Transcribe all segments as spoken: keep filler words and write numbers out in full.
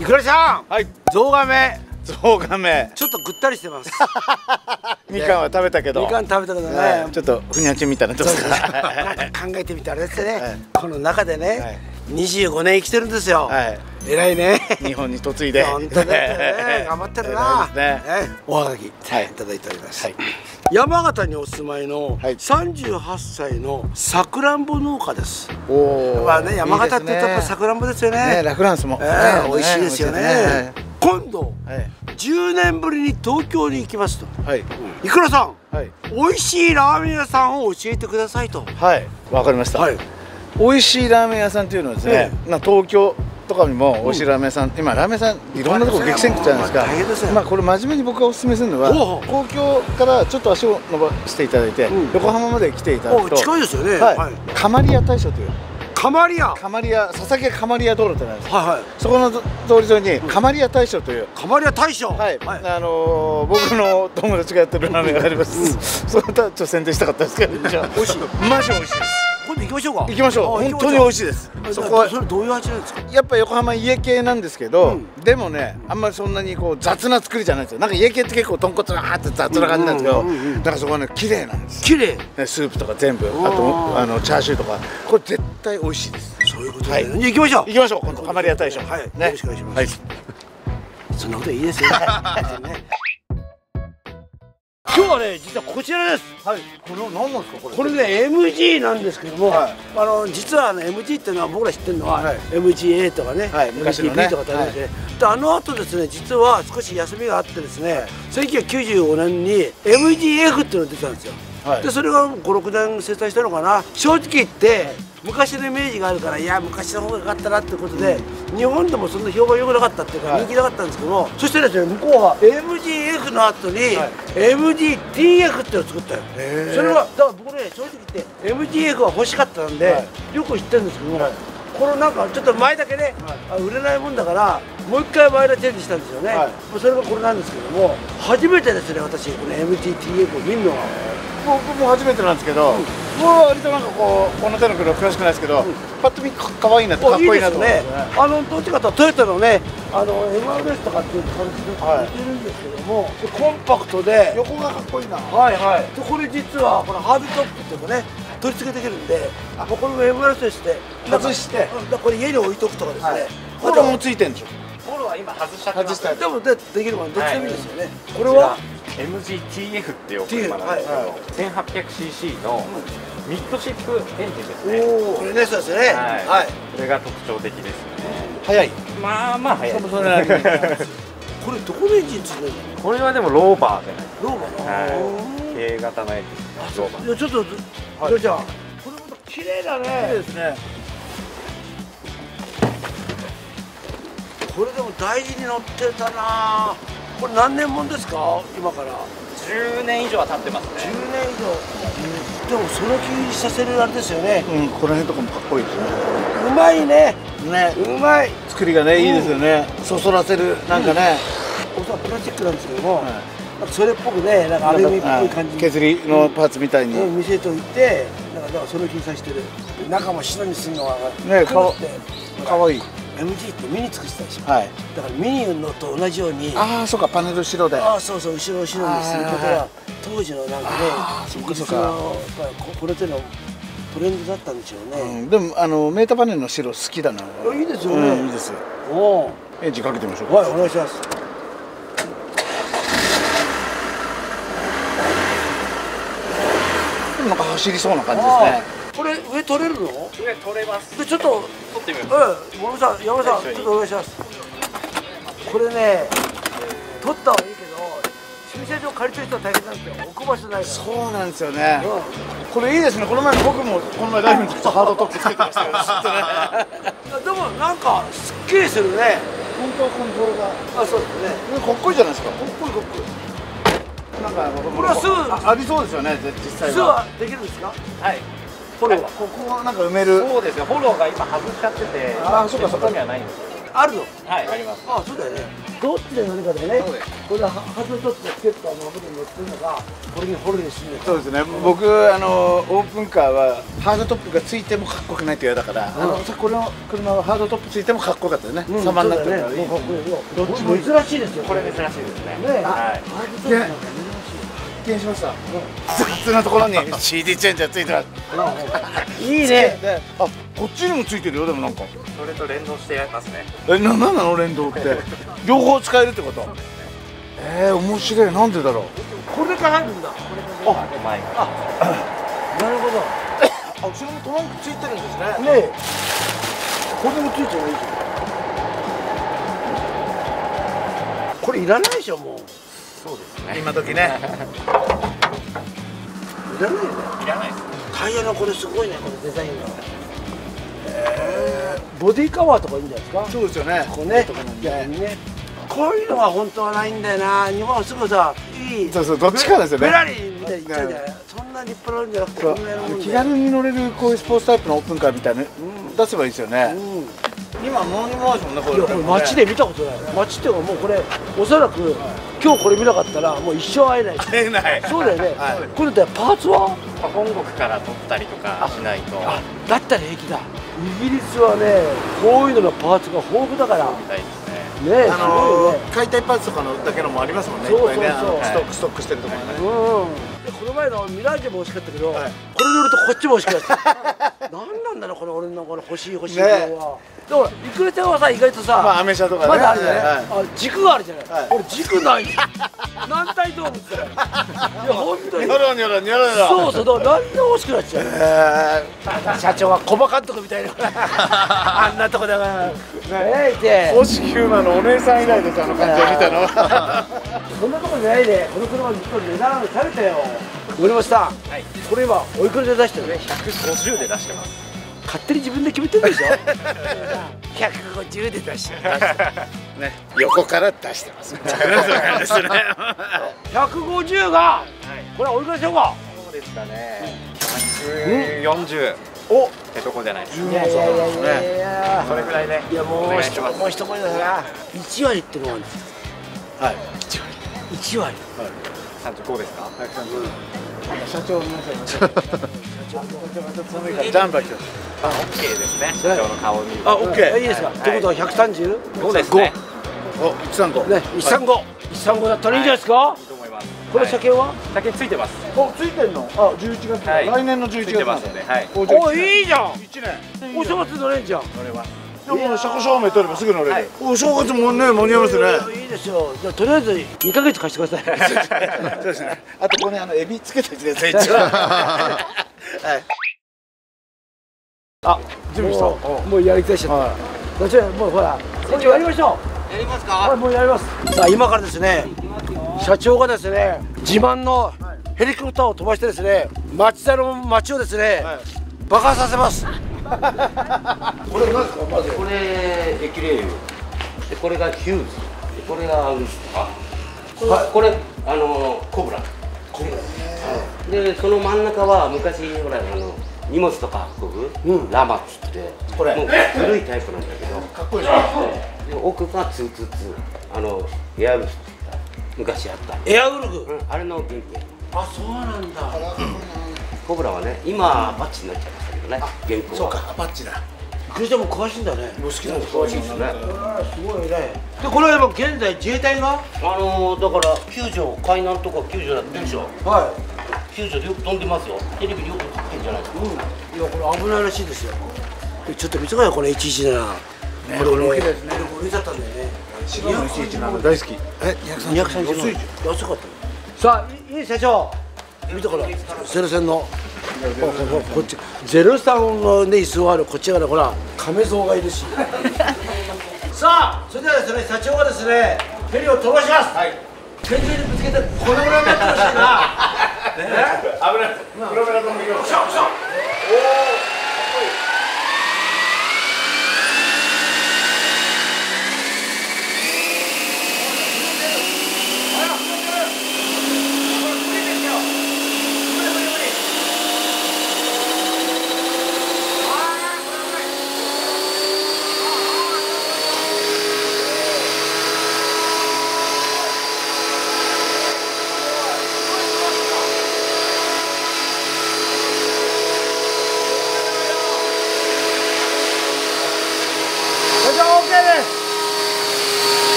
いくらちゃん、 はい、 ゾウガメゾウガメちょっとぐったりしてます。 みかんは食べたけど、 みかん食べたけどね、 はい、ちょっとふにゃちみたいなとこなんか考えてみたらですね、 はい、 この中でね、 はい、 にじゅうごねん生きてるんですよ。はい、偉いね。 日本に嫁いで本当だよね。頑張ってるな。 ね、 おはがきいただいております。 はい、 山形にお住まいのさんじゅうはっさいのさくらんぼ農家です。おお。まあね、山形って言うとやっぱさくらんぼですよね。 ラフランスも美味しいですよね。今度じゅうねんぶりに東京に行きますと。はい。いくらさん、美味しいラーメン屋さんを教えてくださいと。 はい、わかりました。はい。美味しいラーメン屋さんっていうのはですね、まあ東京とかにも美味しいラーメン屋さん、今ラーメン屋さんいろんなとこ激戦区じゃないですか。大変ですね。まあこれ真面目に僕がお勧めするのは、東京からちょっと足を伸ばしていただいて、横浜まで来ていただくと、 近いですよね。 はい。かまり屋大将という。 かまり屋。 かまり屋、佐々木かまり屋道路ってなんです。はいはい。そこの通り沿いにかまり屋大将という。 かまり屋大将。はい。 あの僕の友達がやってるラーメンがあります。それとちょっと宣伝したかったですけど、美味しい。マジ美味しいです。今度行きましょうか。行きましょう。本当に美味しいです。そこはそれどういう味なんですか。やっぱ横浜家系なんですけど、でもね、あんまりそんなにこう雑な作りじゃないんですよ。なんか家系って結構豚骨がーって雑な感じなんですけど、だからそこはね綺麗なんです。綺麗。スープとか全部、あとあのチャーシューとか、これ絶対美味しいです。そういうことで。行きましょう。行きましょう。今度かまり屋大将。はい。よろしくお願いします。そんなこといいですよ。今日はね、実はこちらです。はい。これは何なんですか、これ。これね、エムジー なんですけども、はい、あの実はあの エムジー っていうのは僕ら知ってるのは、はい、エムジーエー とかね、はい、エムジービー とかってありまして、あの後ですね、実は少し休みがあってですね、はい、せんきゅうひゃくきゅうじゅうごねんに エムジーエフ っていうのが出たんですよ。はい、でそれがごろくねん生産したのかな。正直言って昔のイメージがあるから、いや昔の方が良かったなってことで、うん、日本でもそんな評判良くなかったっていうか、はい、人気なかったんですけども、そしてですね、向こうは エムジーエフ の後に、はい、エムジーティーエフ っていうのを作ったよ。それはだから僕ね、正直言って エムジーエフ は欲しかったんで、はい、よく知ってるんですけども、はい、このなんかちょっと前だけね、はい、売れないもんだからもう一回前田チェンジしたんですよね。はい、それがこれなんですけども、初めてですね、私この エムジーティーエフ を見るのが。 僕も初めてなんですけど、僕は割となんかこうこの手の車詳しくないですけど、パッと見可愛いなってかっこいいなと思ってね。 あのどっちかというとトヨタのね、あの エムアールエス とかっていう感じで似てるんですけども、コンパクトで横がかっこいいな。 はいはい。でこれ実はこのハードトップっていうかね、取り付けできるんで、これも エムアールエス として外して、 これ家に置いとくとかですね。 ホロもついてるんでしょ。 ホロは今外しちゃってます。 でもでできるもんどっちでもいいですよね。これはエムジーティーエフ っていう車なんですけど、せんはっぴゃくシーシー のミッドシップエンジンですね。 おお、これね、そうですね。はい。 これが特徴的ですね。 速い。 まあまあ速い。 これどこのエンジンついてるの？ これはでもローバーで。 ローバー。 軽型のエンジン。ローバー。 いやちょっとそれじゃあこれまた綺麗だね。綺麗ですね。これでも大事に乗ってたな。これ何年もんですか、今から。 じゅうねん以上は経ってますね。 じゅうねん以上。でもその気させるあれですよね。 うん、この辺とかもかっこいいですね。 うまいね。ね、うまい。 作りがね、いいですよね。そそらせる、なんかね。 おそらくプラスチックなんですけども、なんかそれっぽくね、なんかアルミっぽい感じ。 削りのパーツみたいに。 見せといて、なんかだからその気させてる。中も白にするのはね、かわいい。 エムジー ってミニ作ってたでしょ。はい。だからミニのと同じように。 ああ、そうか、パネル白で。 ああ、そうそう、後ろ後ろにすることは当時のなんかね、 そうかそうか。 これってのトレンドだったんでしょうね。 でもあのメーターパネルの白好きだな。 いいですよね。 いいです。 おお。 エンジンかけてみましょうか。 はい、お願いします。 でもなんか走りそうな感じですね。 これ上取れるの？ 上取れます。 でちょっと取ってみます。 うん、森さん、山さん、ちょっとお願いします。これね、取ったはいいけど、駐車場借りてる人は大変なんですよ。置く場所ないから。 そうなんですよね。これいいですね。この前僕もこの前ライフにちょっとハードトップつけてましたけど。 でもなんかすっきりするね。 本当はコントロールが。 あ、そうですね。 かっこいいじゃないですか。 かっこいいかっこいい。 なんかこれはすぐありそうですよね、実際は。 すぐはできるんですか？ はい。 フォローはここはなんか埋める。 そうですよ。フォローが今外しちゃってて、ああ、そうかそうか。にはないんですよ。 あるの。 はい、あります。 あ、そうだよね。どっちで乗りかでね。これはハードトップでチケットの上に乗ってるのがこれにホルにするの。 そうですね。僕あのオープンカーはハードトップがついてもかっこよくないって嫌だから、あのこれの車はハードトップついてもかっこよかったよね。様になってるからいい。 どっちも珍しいですよ。 これ珍しいですね。 ね。 はい。 発見しました。雑なところに シーディー チェンジャーついてます。 いいね。 あ、こっちにもついてるよ。でもなんかそれと連動してますね。 え、な、なんなの連動って。両方使えるってこと。えー、面白い。なんでだろう。 これから入るんだ。 あ、前が。 なるほど。 あ、後ろもトランクついてるんですね。 ねえ。これもついてないじゃん。これいらないでしょもう。 そうですね。 今時ね。 いらないよね。 いらないです。 タイヤのこれすごいね、このデザインが。えー、ボディカバーとかいいんじゃないですか。 そうですよね。 ここね。いやね。こういうのは本当はないんだよな。日本はすぐさ、いい。 そうそう、どっちかですよね。 フェラリーみたいに言っちゃうじゃない。そんな立派なんじゃなくて、こんなやるもんで。 気軽に乗れるこういうスポーツタイプのオープンカーみたいな出せばいいですよね。今もうにもあるもんね、これ。 いや、これ街で見たことない。街っていうかもうこれおそらく今日これ見なかったらもう一生会えない。 会えない。 そうだよね。これでパーツは本国から取ったりとかしないと。 あ、だったら平気だ。イギリスはね、こういうののパーツが豊富だから。 みたいですね。 ね、 あの解体パーツとかのだけのもありますもんね。 そうそうそう。 ストックストックしてるところね。 うん。でこの前のミラージュも欲しかったけど、これ乗るとこっちも欲しくなった。なんなんだろうこの俺のこの欲しい欲しいのは。だからイクレちゃんはさ意外とさ、 まあアメ車とかね。 まだあるじゃない。あ、軸があるじゃない。俺軸ない。軟体動物だよ。いや本当に。 ニョロニョロニョロニョロ。 そうそう、だから何でも欲しくなっちゃう。社長はコバ監督みたいな。あんなとこだから。ねえ、いて。 星ヒューマンのお姉さん以来です、あの感じを見たの。 そんなとこじゃないで、この車ずっと値段されたよ。森本さん、これ今おいくらで出してるの？ ひゃくごじゅうで出してます。 勝手に自分で決めてるでしょ。ひゃくごじゅうで出してる。 ね、横から出してます。 ひゃくごじゅうが、これはおいくらでしょうか。 そうですかね。ひゃくよんじゅう。 お、 ってとこじゃないですか。 いやいやいやいやいや。 それぐらいで。 いやもうお願いします。 もう一声だな。一割ってのがあるんですよ。 はい。 一割。 三十五ですか。 社長皆さん。社長ジャンバー来てます。 あ、オッケーですね。社長の顔を見る。 あ、オッケー。 いいですか。ってことは百三十。 そうですね。 お、一三五。 ね、一三五。一三五だったらいいんじゃないですか。 いいと思います。 これ車検は？ 車検ついてます。 お、ついてんの。あ、十一月。来年の十一月。 ついてますんで。はい。 お、いいじゃん。 一年。 お正月乗れんじゃん。 これは。でも車庫証明取ればすぐ乗れる。お正月もね間に合いますね。 いいですよ。じゃあとりあえず二ヶ月貸してください。 そうですね。あとここにあのエビつけといてください。一応。はい。あ、準備した。 もうやりきたしちゃった。じゃあもうほら、もうやりましょう。やりますか。はい、もうやります。さあ今からですね、社長がですね、自慢のヘリコプターを飛ばしてですね、町田の町をですね、爆破させます。 これなんですかまず。 これエキレールで、これがヒューズで、これがアウスか、はい、これあのコブラコブラで、その真ん中は昔ほらあの荷物とか運ぶ、うん、ラマっつってこれもう古いタイプなんだけどかっこいいで奥がツーツーツーあのエアウルフ昔あったエアウルフ、 うん、あれの原型。 あ、そうなんだ。 コブラはね、今アパッチになっちゃいましたけどね、現行は。 そうか、アパッチだ。 クリスチャンも詳しいんだね。 もう好きなの詳しいですね。 すごいね。で、これは今現在自衛隊があのー、だから救助、海難とか救助やってるでしょ。 は救助でよく飛んでますよ。テレビでよく撮ってんじゃないですか。 い。うん。いや、これ危ないらしいですよ。ちょっと見てください、このいちいちなな。これ俺俺ですね。これだったんだよね。 白のいちいちなな大好き。え、 にひゃくさんじゅうまん。安かった。さあ、いい社長。見てこれ。ゼロ戦の。こっちゼロさんのね椅子があるこっちがねほら亀蔵がいるしさあそれではですね社長がですねヘリを飛ばします。はい。天井にぶつけてこのぐらいになってほしいな。ね。 危ない。プロペラ飛んできます。 おお。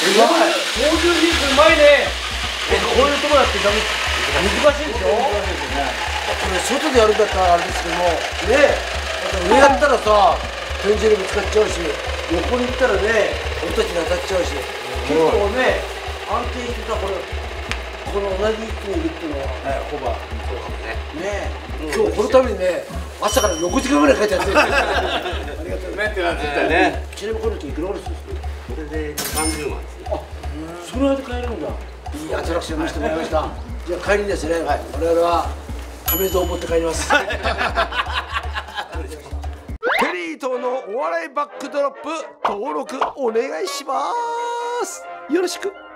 操縦技術うまいね。こういうとこだって難しいでしょ。これ外でやるんだったらあれですけどもね、上やったらさ天井にぶつかっちゃうし、横に行ったらね俺たちに当たっちゃうし、結構ね安定してさ、これこの同じ位置にいるっていうのはホバーそうかもね。ね今日このためにね朝からろくじかんぐらい帰ってやってる。ありがとうねってなってたね。ちなみにこの時いくらぐらいするんですか。 これでさんじゅうまんですね。 あ、その間買えるんだ。いいアトラクション見せてもらいました。じゃあ帰りにですね、我々は亀蔵を持って帰ります。テリーとのお笑いバックドロップ登録お願いします。よろしく。